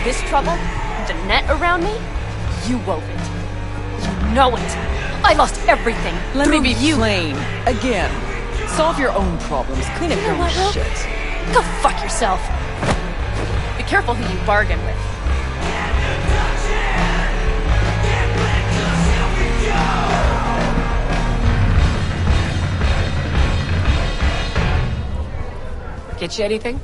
this trouble, the net around me, you wove it. You know it. I lost everything. Let me be plain. Again. Solve your own problems. Clean up your own shit. Go fuck yourself. Be careful who you bargain with. Get you anything?